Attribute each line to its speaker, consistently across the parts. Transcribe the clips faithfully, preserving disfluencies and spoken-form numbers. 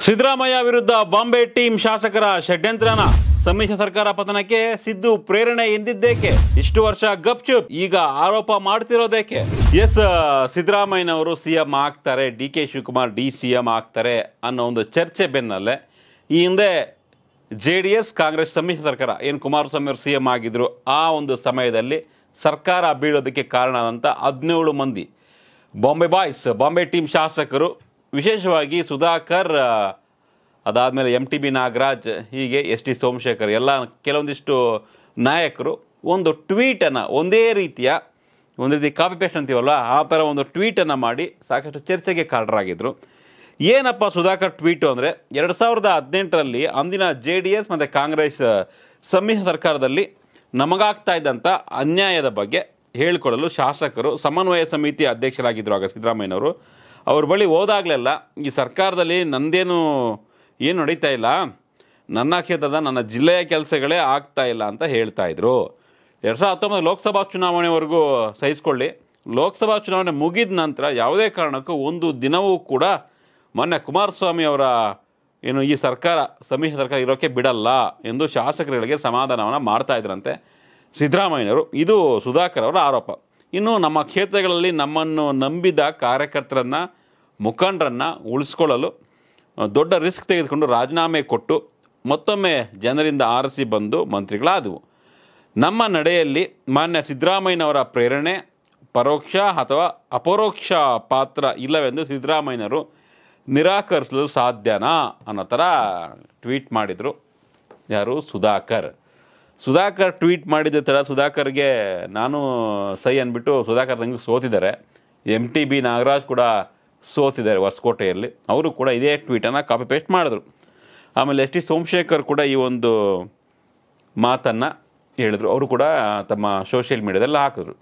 Speaker 1: ಸಿದ್ದರಾಮಯ್ಯ ವಿರುದ್ಧ ಬಾಂಬೆ ಟೀಮ್ ಶಾಸಕರ ಷಡ್ಯಂತ್ರನ ಸಮ್ಮಿಶ್ರ ಸರ್ಕಾರ ಪತನಕ್ಕೆ ಸಿದ್ದು ಪ್ರೇರಣೆ ಎಂದಿದ್ದೇಕೆ? ಇಷ್ಟು ವರ್ಷ ಗಪ್ಚುಪ್, ಈಗ ಆರೋಪ ಮಾಡ್ತಿರೋದೇಕೆ? ಎಸ್, ಸಿದ್ದರಾಮಯ್ಯನವರು ಸಿಎಂ ಆಗ್ತಾರೆ, D K Shivakumar D CM ಆಗ್ತಾರೆ ಅನ್ನೋ ಒಂದು ಚರ್ಚೆ ಬೆನ್ನಲ್ಲೇ ಈ ಹಿಂದೆ ಜೆ ಡಿ ಎಸ್ ಕಾಂಗ್ರೆಸ್ ಸಮ್ಮಿಶ್ರ ಸರ್ಕಾರ ಏನು ಕುಮಾರಸ್ವಾಮಿ ಅವರು ಸಿ ಎಂ ಆಗಿದ್ರು, ಆ ಒಂದು ಸಮಯದಲ್ಲಿ ಸರ್ಕಾರ ಬೀಳೋದಕ್ಕೆ ಕಾರಣ ಆದಂಥ ಹದಿನೇಳು ಮಂದಿ ಬಾಂಬೆ ಬಾಯ್ಸ್ ಬಾಂಬೆ ಟೀಮ್ ಶಾಸಕರು, ವಿಶೇಷವಾಗಿ ಸುಧಾಕರ್, ಅದಾದಮೇಲೆ ಎಮ್ ಟಿ ಬಿ ನಾಗರಾಜ್, ಹೀಗೆ ಎಸ್ ಟಿ ಸೋಮಶೇಖರ್, ಎಲ್ಲ ಕೆಲವೊಂದಿಷ್ಟು ನಾಯಕರು ಒಂದು ಟ್ವೀಟನ್ನು, ಒಂದೇ ರೀತಿಯ ಒಂದು ರೀತಿ ಕಾಪಿ ಪೇಸ್ಟ್ ಅಂತೀವಲ್ಲ, ಆ ಥರ ಒಂದು ಟ್ವೀಟನ್ನು ಮಾಡಿ ಸಾಕಷ್ಟು ಚರ್ಚೆಗೆ ಕಾರಣರಾಗಿದ್ದರು. ಏನಪ್ಪ ಸುಧಾಕರ್ ಟ್ವೀಟು ಅಂದರೆ, ಎರಡು ಸಾವಿರದ ಹದಿನೆಂಟರಲ್ಲಿ ಅಂದಿನ ಜೆ ಡಿ ಎಸ್ ಮತ್ತು ಕಾಂಗ್ರೆಸ್ ಸಮ್ಮಿಶ್ರ ಸರ್ಕಾರದಲ್ಲಿ ನಮಗಾಗ್ತಾ ಇದ್ದಂಥ ಅನ್ಯಾಯದ ಬಗ್ಗೆ ಹೇಳಿಕೊಳ್ಳಲು ಶಾಸಕರು ಸಮನ್ವಯ ಸಮಿತಿ ಅಧ್ಯಕ್ಷರಾಗಿದ್ದರು ಆಗ ಸಿದ್ದರಾಮಯ್ಯನವರು. ಅವ್ರ ಬಳಿ ಹೋದಾಗಲೆಲ್ಲ ಈ ಸರ್ಕಾರದಲ್ಲಿ ನಂದೇನು ಏನು ನಡೀತಾ ಇಲ್ಲ, ನನ್ನ ಕ್ಷೇತ್ರದ ನನ್ನ ಜಿಲ್ಲೆಯ ಕೆಲಸಗಳೇ ಆಗ್ತಾ ಇಲ್ಲ ಅಂತ ಹೇಳ್ತಾಯಿದ್ರು. ಎರಡು ಸಾವಿರದ ಹತ್ತೊಂಬತ್ತು ಲೋಕಸಭಾ ಚುನಾವಣೆವರೆಗೂ ಸಹಿಸ್ಕೊಳ್ಳಿ, ಲೋಕಸಭಾ ಚುನಾವಣೆ ಮುಗಿದ ನಂತರ ಯಾವುದೇ ಕಾರಣಕ್ಕೂ ಒಂದು ದಿನವೂ ಕೂಡ ಮೊನ್ನೆ ಕುಮಾರಸ್ವಾಮಿ ಅವರ ಏನು ಈ ಸರ್ಕಾರ ಸಮ್ಮಿಶ್ರ ಸರ್ಕಾರ ಇರೋಕ್ಕೆ ಬಿಡಲ್ಲ ಎಂದು ಶಾಸಕರುಗಳಿಗೆ ಸಮಾಧಾನವನ್ನು ಮಾಡ್ತಾ ಇದ್ರಂತೆ ಸಿದ್ದರಾಮಯ್ಯನವರು. ಇದು ಸುಧಾಕರ್ ಅವರ ಆರೋಪ. ಇನ್ನು ನಮ್ಮ ಕ್ಷೇತ್ರಗಳಲ್ಲಿ ನಮ್ಮನ್ನು ನಂಬಿದ ಕಾರ್ಯಕರ್ತರನ್ನು, ಮುಖಂಡರನ್ನು ಉಳಿಸ್ಕೊಳ್ಳಲು ದೊಡ್ಡ ರಿಸ್ಕ್ ತೆಗೆದುಕೊಂಡು ರಾಜೀನಾಮೆ ಕೊಟ್ಟು ಮತ್ತೊಮ್ಮೆ ಜನರಿಂದ ಆರಿಸಿ ಬಂದು ಮಂತ್ರಿಗಳಾದವು. ನಮ್ಮ ನಡೆಯಲ್ಲಿ ಮಾನ್ಯ ಸಿದ್ದರಾಮಯ್ಯನವರ ಪ್ರೇರಣೆ ಪರೋಕ್ಷ ಅಥವಾ ಅಪರೋಕ್ಷ ಪಾತ್ರ ಇಲ್ಲವೆಂದು ಸಿದ್ದರಾಮಯ್ಯನವರು ನಿರಾಕರಿಸಲು ಸಾಧ್ಯನಾ ಅನ್ನೋ ಥರ ಟ್ವೀಟ್ ಮಾಡಿದರು. ಯಾರು? ಸುಧಾಕರ್. ಸುಧಾಕರ್ ಟ್ವೀಟ್ ಮಾಡಿದ ಥರ ಸುಧಾಕರ್ಗೆ ನಾನು ಸೈ ಅಂದ್ಬಿಟ್ಟು ಸುಧಾಕರ್ ನಂಗೆ ಸೋತಿದ್ದಾರೆ. ಎಮ್ ಟಿ ಬಿ ನಾಗರಾಜ್ ಕೂಡ ಸೋತಿದ್ದಾರೆ ಹೊಸಕೋಟೆಯಲ್ಲಿ, ಅವರು ಕೂಡ ಇದೇ ಟ್ವೀಟನ್ನು ಕಾಪಿ ಪೇಸ್ಟ್ ಮಾಡಿದ್ರು. ಆಮೇಲೆ ಎಸ್ ಟಿ ಸೋಮಶೇಖರ್ ಕೂಡ ಈ ಒಂದು ಮಾತನ್ನು ಹೇಳಿದರು, ಅವರು ಕೂಡ ತಮ್ಮ ಸೋಷಿಯಲ್ ಮೀಡಿಯಾದಲ್ಲಿ ಹಾಕಿದ್ರು.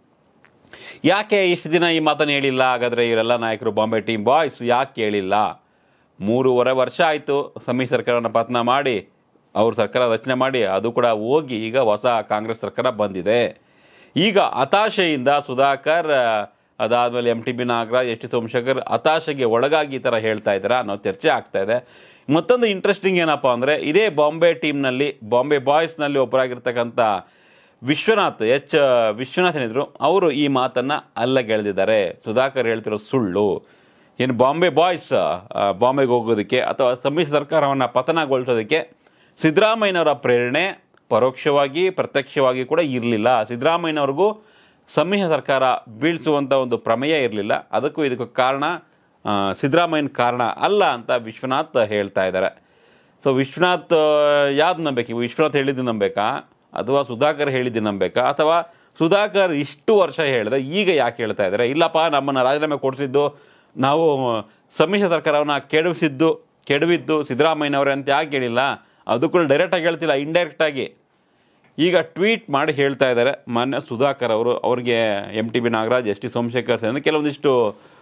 Speaker 1: ಯಾಕೆ ಇಷ್ಟು ದಿನ ಈ ಮಾತನ್ನು ಹೇಳಿಲ್ಲ? ಹಾಗಾದರೆ ಇವರೆಲ್ಲ ನಾಯಕರು ಬಾಂಬೆ ಟೀಮ್ ಬಾಯ್ಸ್ ಯಾಕೆ ಹೇಳಿಲ್ಲ? ಮೂರುವರೆ ವರ್ಷ ಆಯಿತು ಸಮ್ಮಿಶ್ರ ಸರ್ಕಾರವನ್ನು ಪತನ ಮಾಡಿ, ಅವ್ರ ಸರ್ಕಾರ ರಚನೆ ಮಾಡಿ, ಅದು ಕೂಡ ಹೋಗಿ ಈಗ ಹೊಸ ಕಾಂಗ್ರೆಸ್ ಸರ್ಕಾರ ಬಂದಿದೆ. ಈಗ ಹತಾಶೆಯಿಂದ ಸುಧಾಕರ್, ಅದಾದಮೇಲೆ M T B Nagaraj, S T Somashekar ಹತಾಶೆಗೆ ಒಳಗಾಗಿ ಈ ಥರ ಹೇಳ್ತಾ ಇದ್ದಾರೆ ಅನ್ನೋ ಚರ್ಚೆ ಆಗ್ತಾ ಇದೆ. ಮತ್ತೊಂದು ಇಂಟ್ರೆಸ್ಟಿಂಗ್ ಏನಪ್ಪ ಅಂದರೆ, ಇದೇ ಬಾಂಬೆ ಟೀಮ್ನಲ್ಲಿ ಬಾಂಬೆ ಬಾಯ್ಸ್ನಲ್ಲಿ ಒಬ್ಬರಾಗಿರ್ತಕ್ಕಂಥ ವಿಶ್ವನಾಥ್, ಎಚ್ ವಿಶ್ವನಾಥ್ ಏನಿದ್ರು, ಅವರು ಈ ಮಾತನ್ನು ಅಲ್ಲಗೆಳೆದಿದ್ದಾರೆ. ಸುಧಾಕರ್ ಹೇಳ್ತಿರೋ ಸುಳ್ಳು. ಏನು ಬಾಂಬೆ ಬಾಯ್ಸ್ ಬಾಂಬೆಗೆ ಹೋಗೋದಕ್ಕೆ ಅಥವಾ ಸಮ್ಮಿಶ್ರ ಸರ್ಕಾರವನ್ನು ಪತನಗೊಳಿಸೋದಕ್ಕೆ ಸಿದ್ದರಾಮಯ್ಯನವರ ಪ್ರೇರಣೆ ಪರೋಕ್ಷವಾಗಿ ಪ್ರತ್ಯಕ್ಷವಾಗಿ ಕೂಡ ಇರಲಿಲ್ಲ. ಸಿದ್ದರಾಮಯ್ಯನವ್ರಿಗೂ ಸಮ್ಮಿಶ್ರ ಸರ್ಕಾರ ಬೀಳಿಸುವಂಥ ಒಂದು ಪ್ರಮೇಯ ಇರಲಿಲ್ಲ. ಅದಕ್ಕೂ ಇದಕ್ಕೂ ಕಾರಣ ಸಿದ್ದರಾಮಯ್ಯನ ಕಾರಣ ಅಲ್ಲ ಅಂತ ವಿಶ್ವನಾಥ್ ಹೇಳ್ತಾ ಇದ್ದಾರೆ. ಸೊ ವಿಶ್ವನಾಥ್ ಯಾವ್ದು ನಂಬೇಕು? ವಿಶ್ವನಾಥ್ ಹೇಳಿದ್ದು ನಂಬೇಕಾ ಅಥವಾ ಸುಧಾಕರ್ ಹೇಳಿದ್ದು ನಂಬೇಕಾ? ಅಥವಾ ಸುಧಾಕರ್ ಇಷ್ಟು ವರ್ಷ ಹೇಳಿದೆ ಈಗ ಯಾಕೆ ಹೇಳ್ತಾ ಇದ್ದಾರೆ? ಇಲ್ಲಪ್ಪ, ನಮ್ಮನ್ನು ರಾಜೀನಾಮೆ ಕೊಡಿಸಿದ್ದು, ನಾವು ಸಮ್ಮಿಶ್ರ ಸರ್ಕಾರವನ್ನು ಕೆಡವಿಸಿದ್ದು ಕೆಡವಿದ್ದು ಸಿದ್ದರಾಮಯ್ಯನವರೇ ಅಂತ ಯಾಕೆ ಹೇಳಿಲ್ಲ? ಅದು ಕೂಡ ಡೈರೆಕ್ಟಾಗಿ ಹೇಳ್ತಿಲ್ಲ, ಇಂಡೈರೆಕ್ಟಾಗಿ ಈಗ ಟ್ವೀಟ್ ಮಾಡಿ ಹೇಳ್ತಾ ಇದ್ದಾರೆ ಮಾನ್ಯ ಸುಧಾಕರ್ ಅವರು. ಅವ್ರಿಗೆ M T B Nagaraj, S T Somashekar ಸೇರಿದಂತೆ ಕೆಲವೊಂದಿಷ್ಟು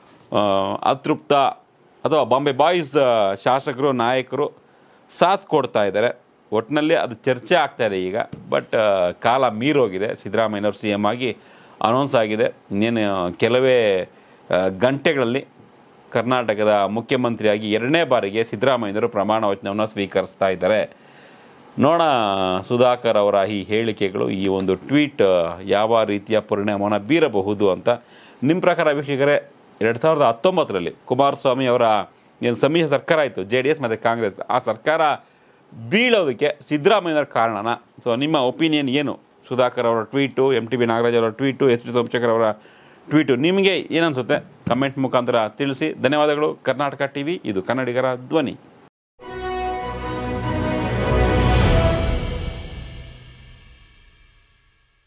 Speaker 1: ಅತೃಪ್ತ ಅಥವಾ ಬಾಂಬೆ ಬಾಯ್ಸ್ ಶಾಸಕರು, ನಾಯಕರು ಸಾಥ್ ಕೊಡ್ತಾ ಇದ್ದಾರೆ. ಒಟ್ಟಿನಲ್ಲಿ ಅದು ಚರ್ಚೆ ಆಗ್ತಾ ಇದೆ ಈಗ. ಬಟ್ ಕಾಲ ಮೀರೋಗಿದೆ. ಸಿದ್ದರಾಮಯ್ಯನವರು ಸಿ ಎಮ್ ಆಗಿ ಅನೌನ್ಸ್ ಆಗಿದೆ. ಇನ್ನೇನು ಕೆಲವೇ ಗಂಟೆಗಳಲ್ಲಿ ಕರ್ನಾಟಕದ ಮುಖ್ಯಮಂತ್ರಿಯಾಗಿ ಎರಡನೇ ಬಾರಿಗೆ ಸಿದ್ದರಾಮಯ್ಯನವರು ಪ್ರಮಾಣ ವಚನವನ್ನು ಸ್ವೀಕರಿಸ್ತಾ ಇದ್ದಾರೆ. ನೋಡೋಣ ಸುಧಾಕರ್ ಅವರ ಈ ಹೇಳಿಕೆಗಳು, ಈ ಒಂದು ಟ್ವೀಟ್ ಯಾವ ರೀತಿಯ ಪರಿಣಾಮವನ್ನು ಬೀರಬಹುದು ಅಂತ. ನಿಮ್ಮ ಪ್ರಕಾರ ವೀಕ್ಷಕರೇ, ಎರಡು ಸಾವಿರದ ಹತ್ತೊಂಬತ್ತರಲ್ಲಿ ಕುಮಾರಸ್ವಾಮಿ ಅವರ ಏನು ಸಮ್ಮಿಶ್ರ ಸರ್ಕಾರ ಆಯಿತು, ಜೆ ಡಿ ಎಸ್ ಮತ್ತು ಕಾಂಗ್ರೆಸ್, ಆ ಸರ್ಕಾರ ಬೀಳೋದಕ್ಕೆ ಸಿದ್ದರಾಮಯ್ಯನವರ ಕಾರಣನ? ಸೊ ನಿಮ್ಮ ಒಪಿನಿಯನ್ ಏನು? ಸುಧಾಕರ್ ಅವರ tweet, M T B Nagaraj ಅವರ ಟ್ವೀಟು, ಎಸ್ ಟಿ ಸೋಮಶೇಖರ್ ಅವರ ಟ್ವೀಟು ನಿಮಗೆ ಏನನ್ಸುತ್ತೆ? ಕಮೆಂಟ್ ಮುಖಾಂತರ ತಿಳಿಸಿ. ಧನ್ಯವಾದಗಳು. ಕರ್ನಾಟಕ ಟಿವಿ, ಇದು ಕನ್ನಡಿಗರ ಧ್ವನಿ.